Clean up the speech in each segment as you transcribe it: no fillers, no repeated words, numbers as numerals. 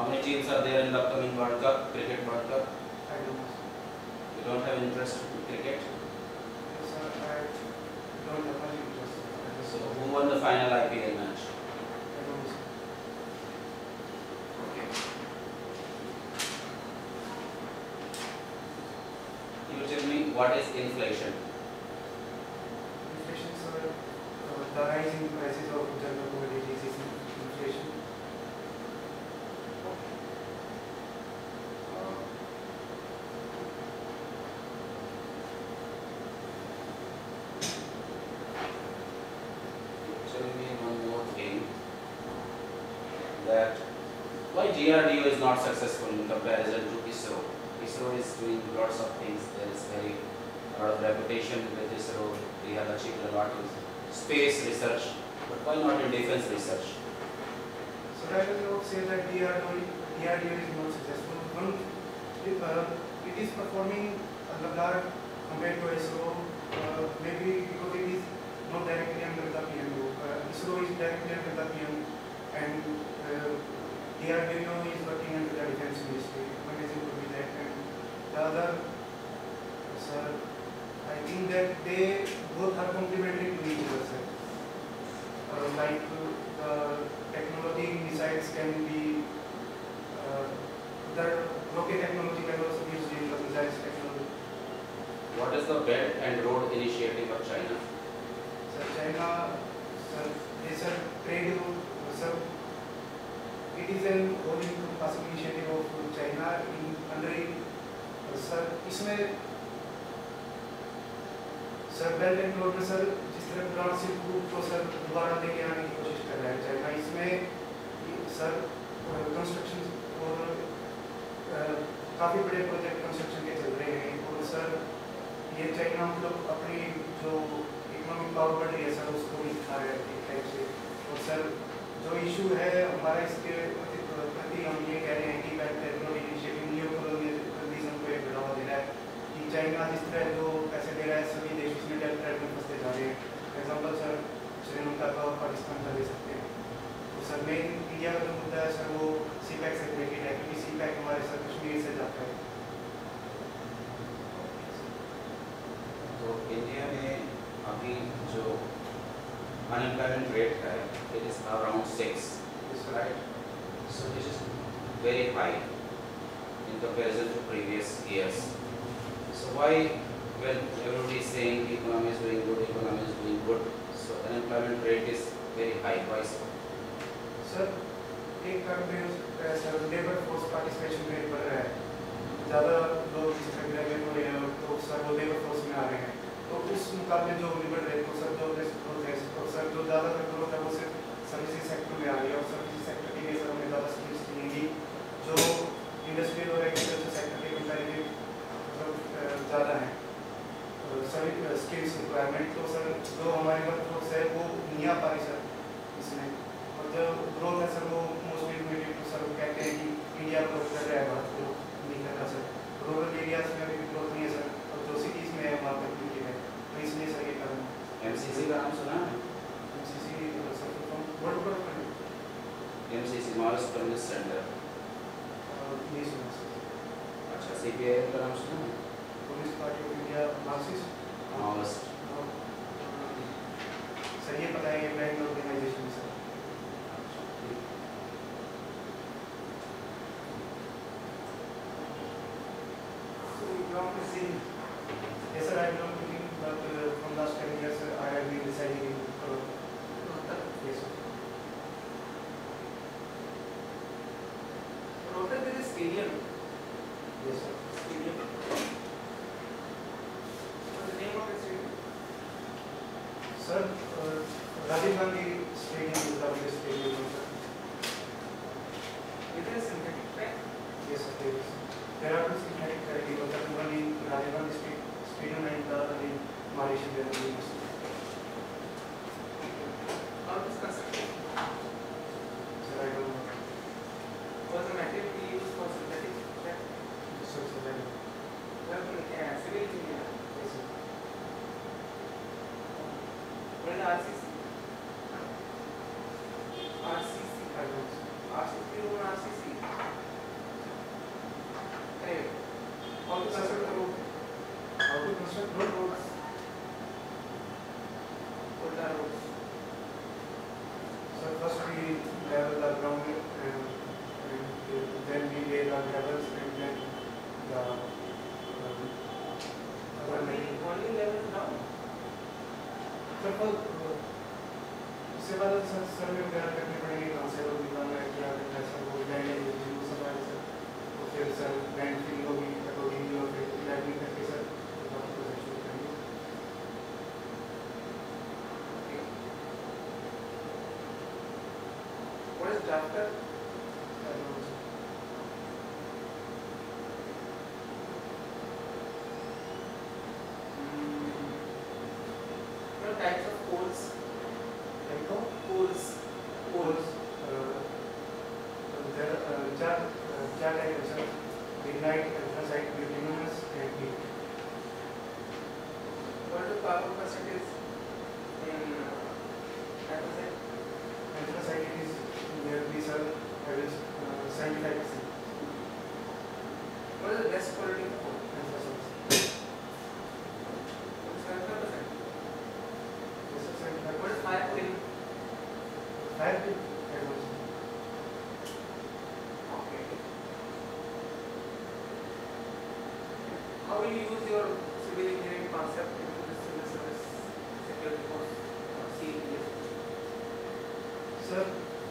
How many teams are there in the upcoming World Cup, Cricket World Cup? I don't know. You don't have interest in cricket? Yes, sir, I don't have much interest. So who won the final IPL match? I don't know, sir. Okay. You tell me, what is inflation? Inflation, sir, the rising prices of general commodities is inflation. Tell me one more thing, that why DRDO is not successful in comparison to ISRO? ISRO is doing lots of things. There is very lot of reputation with ISRO. They have achieved a lot in space research, but why not in defense research? So I will not say that DRDO is not successful. One, it is performing a lot compared to ISRO, maybe because it is not directly under the PMO. ISRO is directly under the PM, and DRDO is working under the Defense Ministry. One reason could be that, and the other, sir, I think that they both are complementary to each other, sir. Like the technology missiles can be, the rocket technology can also be used in the missiles technology. What is the Belt and Road Initiative of China? Sir, China, sir, is a trade route, sir. It is an all-encompassing initiative of China in under it, sir. इसमें sir belt and road में sir जिस तरह पुराना silk route को sir दोबारा लेके आने की कोशिश कर रहा है चाइना, इसमें सर कंस्ट्रक्शन और काफ़ी बड़े प्रोजेक्ट कंस्ट्रक्शन के चल रहे हैं, और सर ये चाइना मतलब अपनी जो इकोनॉमिक पावर बढ़ रही है सर उसको भी दिखा रहा है एक टाइप से। और सर जो इशू है हमारा इसके प्रति हम ये कह रहे हैं कि belt and road initiative new colonialism को एक बढ़ावा दे रहा है कि चाइना जिस तरह जो पैसे दे रहा है सभी देश इसमें डेट ट्रैप में फंसते जा रहे हैं। एग्जाम्पल सर श्रीलंका का और पाकिस्तान का दे सकते हैं। तो सर मेन इंडिया का जो मुद्दा है सर वो CPEC से रिलेटेड है, क्योंकि CPEC हमारे सर कश्मीर से जाता है। तो इंडिया में अभी जो unemployment rate है, it is around 6, right? So this is very high in comparison to previous years. So why, when everybody is saying economy is doing good, so unemployment rate is very high? Why so? Sir एक कारण भी हो सकता है sir labour force participation rate बढ़ रहा है, ज़्यादा लोग जिस तरह ग्रेजुएट हो रहे हैं तो सर वो लेबर फोर्स में आ रहे हैं, तो उस मुकाबले जो लेबर रेट को सर जो ग्रोथ है तो सर जो ज़्यादातर ग्रोथ है वो सिर्फ सर्विसेज सेक्टर में आ रही है, और सर्विसेज सेक्टर के लिए सर हमें ज़्यादा स्किल्स मिलेंगी जो इंडस्ट्रियल और एग्रीकल्चर सेक्टर के कंपेरेटिव मतलब ज़्यादा है सभी स्किल्स रिक्वायरमेंट। तो सर जो हमारी वर्क फोर्स है वो नहीं आ पा रही सर इसमें, और जो ग्रोथ है सर वो मोस्टली रिलेटेड टू सर कहते हैं कि इंडिया ग्रोथ कर रहा है, भारत को नहीं कर रहा सर। रूरल एरियाज में अभी भी ग्रोथ नहीं है सर, और जो सिटीज़ में है वहाँ पर भी है, तो इसलिए सर ये कारण MCC का नाम सुना है? MCC सर वर्ल्ड पर MCC मार्स सर्विस सेंटर। नहीं सुना सर। अच्छा, CPIM का नाम सुना है? Communist party of India Marxist Maoist. Sir ये पता है ये brand organisation sir. Yes sir, I am not looking, but from last 10 years I have been residing in Rohtak. Yes sir. Rohtak there is stadium. Yes sir. Stadium. What's the name of the stadium? Sir, Rajiv Gandhi Stadium is the biggest stadium sir. Is there a synthetic track? Yes sir, there is. There are two synthetic tracks, one in Rajiv Gandhi Stadium and the other in Malaysia University. How is this constructed? Sir, I don't know. Was the material we use for synthetic track? Sir, I don't know. Civil engineer. Yes sir. What is RCC? RCC. I don't know. RCC or RCC? how to construct the road, how to construct roads. What are roads? So first we level the ground and then we lay the gravels and then the Only level down. Sir उससे बाद sir में तैयार करने पड़ेंगे कहाँ से road निकालना है क्या करना है सर वो लैंड यूज करना है सर तो फिर सर लैंड फिलिंग होगी अकॉर्डिंगली और फिर लैंडिंग करके सर प्रोसेस शुरू करेंगे. What is drafter? What types of poles? Type of Poles. poles there चार टाइप है sir lignite, anthracite, bituminous and peat. What is the carbon percentage in anthracite? Anthracite is nearly sir average 75%. What is the best quality of coal? Anthracite. 75%. This is 75%. What is fire coal? Fire pit advanced. Okay. How will you use your civil engineering concept into the civil service security force? CES? Sir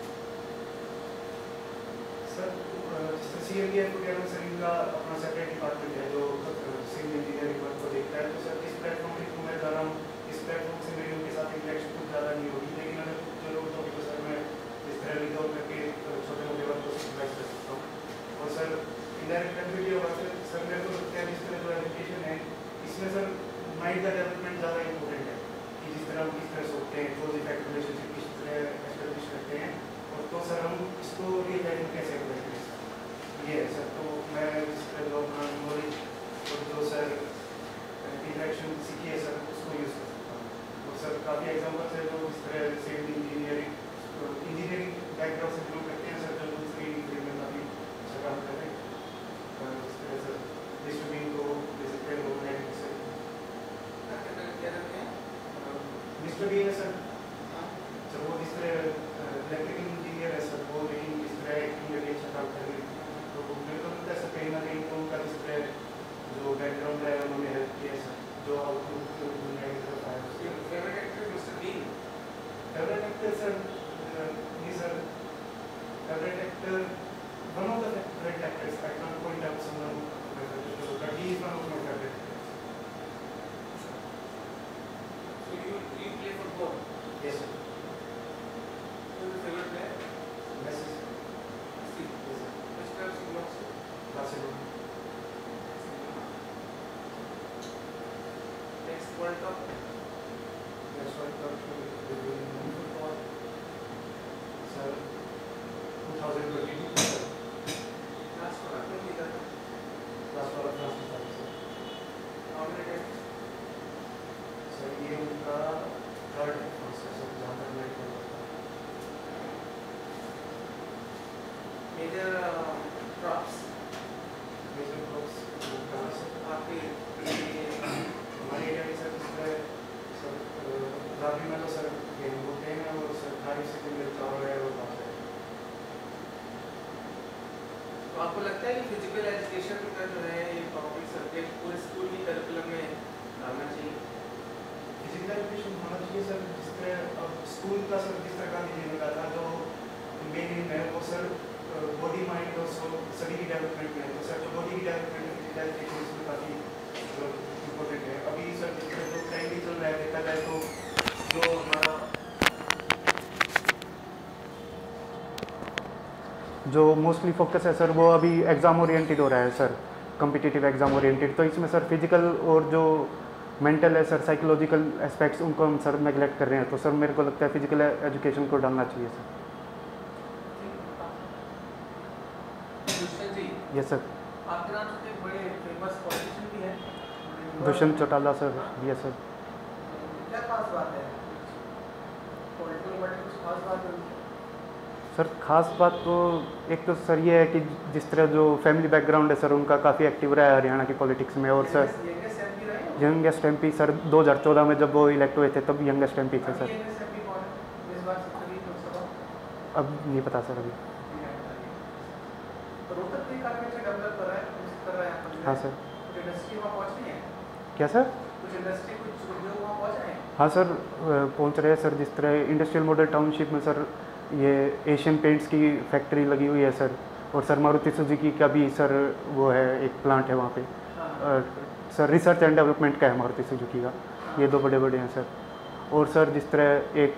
जिस CLDF वगैरह sir इनका अपना separate department है जो civil engineering work को देखता है. तो सर इस प्लेटफॉर्म के थ्रू मैं जा रहा हूँ. इस प्लेटफॉर्म से मेरी उनके साथ इंटरेक्शन कुछ ज़्यादा नहीं होगी लेकिन अगर कुछ जरूरत होगी तो सर मैं इस तरह रिकॉल करके छोटे मोटे वर्क को सुपरवाइज कर सकता हूँ. और सर इनडायरेक्ट बेनिफिट होगा सर मेरे को लगता है जिस तरह जो एजुकेशन है इसमें सर माइंड का डेवलपमेंट ज़्यादा इंपॉर्टेंट है कि जिस तरह हम किस तरह सोचते हैं कोज इफेक्ट रिलेशनशिप किस तरह एस्टेब्लिश करते हैं और तो सर हम इसको रियल लाइफ में कैसे अप्लाई करें ये है सर. तो मैं जिस तरह जो अपना नॉलेज और जो सर इंटरेक्शन सीखी है सर उसको यूज़ कर सकता हूँ. और सर काफ़ी एग्जाम्पल्स है जो इस तरह सिविल इंजीनियरिंग बैकग्राउंड से बिलोंग करते हैं सर जो दूसरी फील्ड में काफ़ी अच्छा काम कर रहे हैं. इस तरह सर डिस्ट्रीब्यूटिंग को जैसे ट्रेन ऑर्गेनाइजिंग से क्या करते हैं? मिस्टर बी है सर वो जिस तरह इलेक्ट्रिकल इंजीनियर है सर वो लेकिन इस तरह एक्टिंग करके अच्छा काम कर रहे हैं. तो मेरे को लगता है सर कहीं ना कहीं तो उनका जिस तरह जो बैकग्राउंड है उन्होंने हेल्प किया है सर जो आउटपुट दुनिया की तरफ आया. Your favorite actor is Mr. Bean. Favourite actor sir नहीं sir favourite actor one of the favourite actors I can point out someone but he is one of my favourite. So you play football. Yes sir. Who is your favorite player? Messi Messi. Yes sir. Which club he belongs to? Barcelona. Next World Cup. Next world cup football sir 2022 sir Last one. Kung kita. Last वाला France में था sir. How many times? Sir ये उनका third France का sir जहाँ तक मैं पता. Major props. मेजर बॉक्स कहाँ से आपके हमारे एरिया में सर इसमें सर राबी में तो सर गेम होते हैं और सरकारी से भी मिलता है और बात है. तो आपको लगता है कि फिजिकल एजुकेशन का जो है ये टॉपिक सब्जेक्ट पूरे स्कूल की करिकुलम में डालना चाहिए? फिजिकल एजुकेशन होना चाहिए सर जिस तरह अब स्कूल का सर जिस तरह गांधी जी ने कहा था जो मेन एम है वो सर बॉडी माइंड और सभी की डेवलपमेंट में. तो सर जो बॉडी की डेवलपमेंट है फिजिकल एजुकेशन इसमें काफ़ी इम्पोर्टेंट है. अभी सर जिस तरह जो टाइम भी चल रहा है देखा जाए तो जो हमारा जो मोस्टली फोकस है सर वो अभी एग्ज़ाम ओरिएंटेड हो रहा है सर कॉम्पिटिटिव एग्ज़ाम ओरिएंटेड. तो इसमें सर फिजिकल और जो मेंटल है सर साइकोलॉजिकल एस्पेक्ट्स उनको हम सर नेगलेक्ट कर रहे हैं. तो सर मेरे को लगता है फिजिकल एजुकेशन को डालना चाहिए sir. Dushyant ji, yes sir. आपके नाम से एक बड़े फेमस पॉलिटिशियन भी है Dushyant Chautala sir. Yes sir. क्या खास बात है? पॉलिटिकल वर्ड में कुछ खास बात है? सर खास बात तो एक तो सर ये है कि जिस तरह जो फैमिली बैकग्राउंड है सर उनका काफ़ी एक्टिव रहा है हरियाणा की पॉलिटिक्स में। और सर यंगेस्ट MP सर 2014 में जब वो इलेक्ट हुए थे तब यंगेस्ट MP थे सर। अब नहीं पता सर अभी। हाँ सर। क्या सर? हाँ सर पहुंच रहे हैं सर। जिस तरह इंडस्ट्रियल मॉडल टाउनशिप में सर ये एशियन पेंट्स की फैक्ट्री लगी हुई है सर। और सर मारुति सुजुकी का भी सर वो है एक प्लांट है वहाँ पे। सर रिसर्च एंड डेवलपमेंट का है मारुति सुजुकी का। ये दो बड़े बड़े हैं सर। और सर जिस तरह एक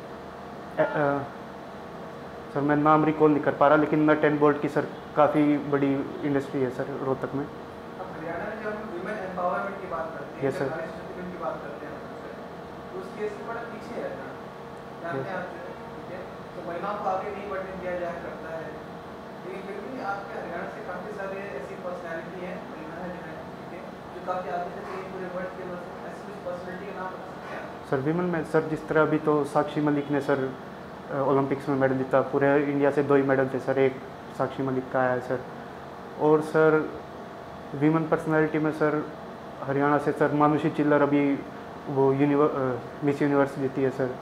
सर मैं नाम रिकॉल नहीं कर पा रहा लेकिन नट एंड बोल्ट की सर काफ़ी बड़ी इंडस्ट्री है सर रोहतक में। हरियाणा में जब वुमेन एम्पावरमेंट की बात करते हैं, यस सर, की बात करते हैं तो उस केस में बड़ा पीछे है ना, जानते हैं आप, ठीक है, तो महिलाओं को आगे नहीं बढ़ने दिया जाया करता है। लेकिन फिर भी आपके हरियाणा से काफ़ी सारे ऐसी पर्सनैलिटी हैं, महिलाएं जो हैं, ठीक है, जो काफ़ी आगे तक ये पूरे वर्ल्ड के ऐसी कुछ पर्सनैलिटी का नाम बता सकते हैं सर विमेन में सर जिस तरह अभी तो साक्षी मलिक ने सर ओलंपिक्स में मेडल जीता। पूरे इंडिया से 2 ही मेडल थे सर, एक साक्षी मलिक का आया है सर। और सर वीमेन पर्सनालिटी में सर हरियाणा से सर मानुषी चिल्लर अभी वो मिस यूनिवर्स जीती है सर।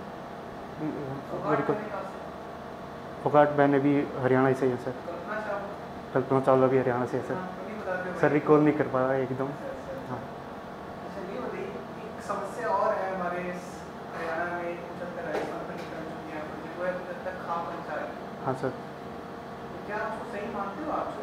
फोगाट बहन भी हरियाणा से है सर। कल्पना चावला भी हरियाणा से है सर। सर रिकॉल नहीं कर पा रहा एकदम। हाँ समस्या और है हमारे हरियाणा में, हाँ सर। तो क्या आप सही मानते हो? आप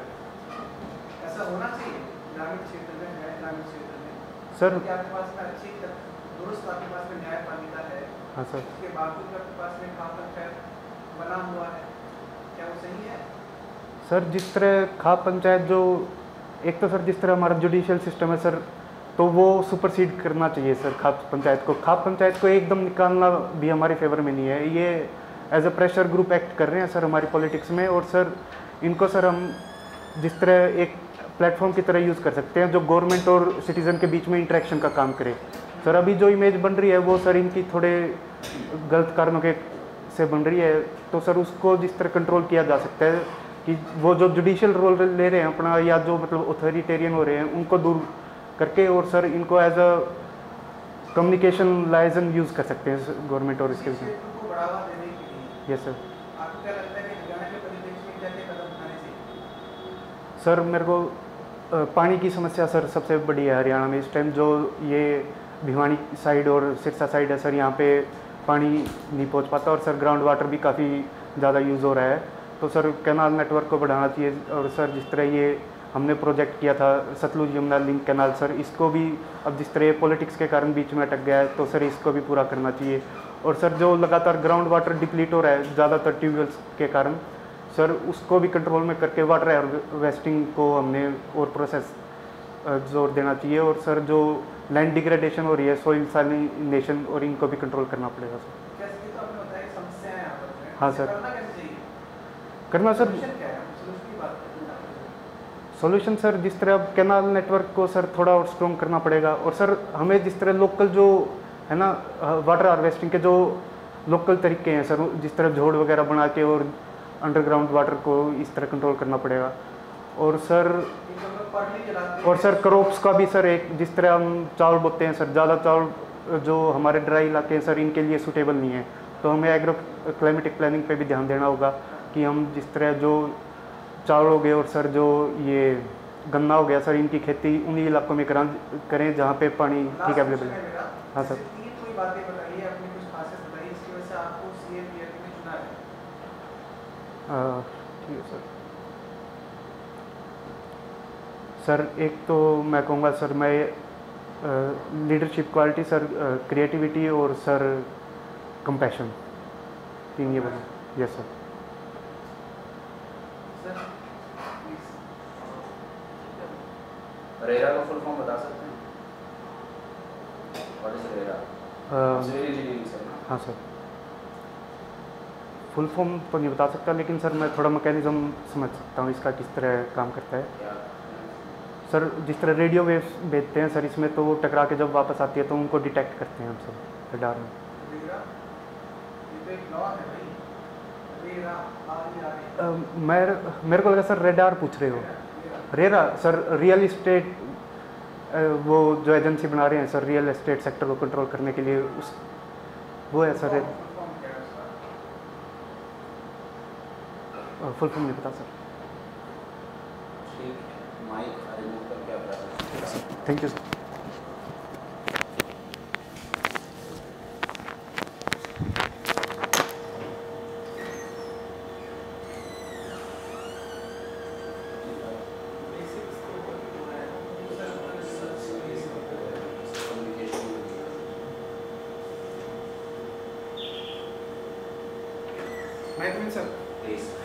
ऐसा होना चाहिए ग्रामीण क्षेत्र में, ग्रामीण क्षेत्र में सर कि आपके पास में अच्छी दुरुस्त, आपके पास में न्यायपालिका है, हाँ सर, उसके बावजूद आपके पास में खाप पंचायत बना हुआ है, क्या वो सही है? सर जिस तरह खाप पंचायत जो एक तो सर जिस तरह हमारा जुडिशियल सिस्टम है सर तो वो सुपरसीड करना चाहिए सर खाप पंचायत को। खाप पंचायत को एकदम निकालना भी हमारे फेवर में नहीं है। ये as a pressure group act कर रहे हैं सर हमारी पॉलिटिक्स में। और सर इनको सर हम जिस तरह एक प्लेटफॉर्म की तरह यूज़ कर सकते हैं जो गवर्नमेंट और सिटीज़न के बीच में इंटरेक्शन का काम करे। सर अभी जो इमेज बन रही है वो सर इनकी थोड़े गलत कारणों के से बन रही है, तो सर उसको जिस तरह कंट्रोल किया जा सकता है कि वो जो जुडिशियल रोल ले रहे हैं अपना, या जो मतलब ऑथोरिटेरियन हो रहे हैं, उनको दूर करके और सर इनको as a communication liaison use कर सकते हैं गवर्नमेंट और इसके बीच में। बढ़ावा देने के लिए यस सर। आपको क्या लगता है कि हरियाणा के परिप्रेक्ष्य में क्या-क्या कदम उठाने चाहिए? सर मेरे को पानी की समस्या सर सबसे बड़ी है हरियाणा में इस टाइम। जो ये भिवानी साइड और सिरसा साइड है सर, यहाँ पे पानी नहीं पहुँच पाता और सर ग्राउंड वाटर भी काफ़ी ज़्यादा यूज़ हो रहा है। तो सर कैनाल नेटवर्क को बढ़ाना चाहिए। और सर जिस तरह ये हमने प्रोजेक्ट किया था Sutlej Yamuna link canal, sir इसको भी अब जिस तरह पॉलिटिक्स के कारण बीच में अटक गया है तो सर इसको भी पूरा करना चाहिए। और सर जो लगातार ग्राउंड वाटर डिप्लीट हो रहा है ज़्यादातर ट्यूबवेल्स के कारण, सर उसको भी कंट्रोल में करके वाटर हार्वेस्टिंग को हमने और प्रोसेस जोर देना चाहिए। और सर जो लैंड डिग्रेडेशन हो रही है, सॉइल सैलिनेशन, और इनको भी कंट्रोल करना पड़ेगा सर। कैसे तो आपने बताया समस्या है यहाँ पर, हाँ सर। करना कैसे चाहिए? करना सर Solution क्या है? Solution की बात करते हैं। सॉल्यूशन सर जिस तरह अब कैनाल नेटवर्क को सर थोड़ा और स्ट्रॉन्ग करना पड़ेगा। और सर हमें जिस तरह लोकल जो है ना वाटर हार्वेस्टिंग के जो लोकल तरीके हैं सर, जिस तरह झोड़ वगैरह बना के और अंडरग्राउंड वाटर को इस तरह कंट्रोल करना पड़ेगा। और सर क्रॉप्स का भी सर एक जिस तरह हम चावल बोते हैं सर, ज़्यादा चावल जो हमारे ड्राई इलाके हैं सर इनके लिए सूटेबल नहीं है, तो हमें एग्रो क्लाइमेटिक प्लानिंग पे भी ध्यान देना होगा कि हम जिस तरह जो चावल हो गए और सर जो ये गन्ना हो गया सर, इनकी खेती उन्हीं इलाकों में करें जहाँ पे पानी ठीक अवेलेबल है। हाँ सर। कोई बातें बताइए, अपनी कुछ खासियत बताइए इसकी वजह से आपको सीएम ने चुना है। ठीक है सर। सर एक तो मैं कहूँगा सर मैं लीडरशिप क्वालिटी सर, क्रिएटिविटी और सर कंपैशन, तीन ये बोले। Yes sir. रेरा का फुल फॉर्म बता सकते हैं? What is RERA? हाँ सर। फुल फॉर्म तो नहीं बता सकता, लेकिन सर मैं थोड़ा मैकेनिज्म समझ सकता हूँ इसका किस तरह काम करता है। सर जिस तरह रेडियो वेव्स भेजते हैं सर इसमें, तो वो टकरा के जब वापस आती है तो उनको डिटेक्ट करते हैं हम सर रडार में। रेरा RERA मेरे को लगा सर रेडार पूछ रहे हो। रेरा सर रियल इस्टेट, वो जो एजेंसी बना रहे हैं सर रियल एस्टेट सेक्टर को कंट्रोल करने के लिए, उस वो है सर। फुल फॉर्म नहीं पता सर। ठीक है, माइक रिमूव करके आप रख सकते हैं। Thank you sir. मैं सर Please.